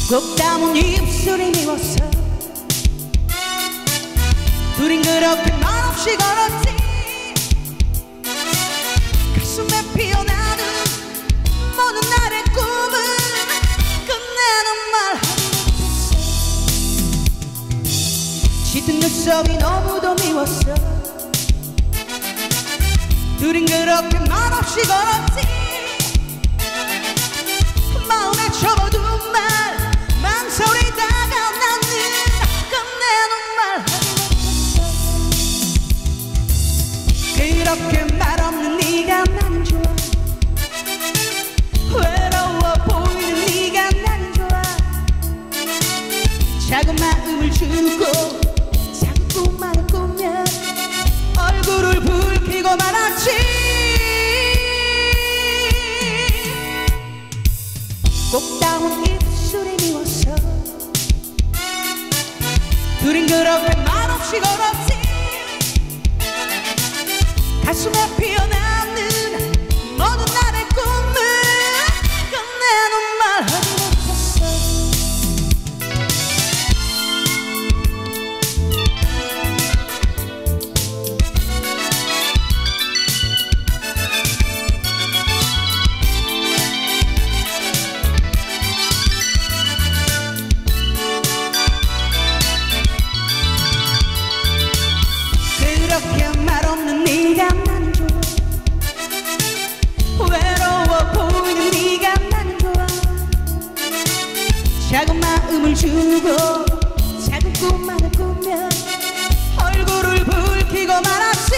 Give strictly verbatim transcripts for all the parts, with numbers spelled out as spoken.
꼭 담은 입술이 미웠어. 둘인 그렇게 말없이 걸었지. 가슴에 피어나는 모든 날의 꿈은 끝내는 말 못했어. 짙은 눈썹이 너무도 미웠어. 둘인 그렇게 말없이 걸었지. 마음에 접어둔 말 망설이다가 나는 끝내는 말 하지 못했어. 그렇게 말없는 네가 나는 좋아. 외로워 보이는 네가 나는 좋아. 작은 마음을 주고 작은 꿈만을 꾸며 얼굴을 붉히고 말았지. 꼭 담은 입술이 미웠어. 둘인 그렇게 말없이 걸었지. 가슴에 피어나는 모든 날의 꿈을 끝내는 말 하지 못했어. 그렇게 말없는 네가 나는 좋아. 외로워 보이는 네가 나는 좋아. 작은 마음을 주고 작은 꿈만을 꾸며 얼굴을 붉히고 말았지.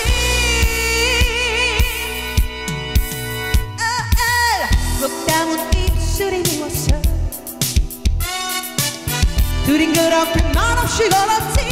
꼭 담은 입술이 미웠어. 둘인 그렇게 말없이 걸었지.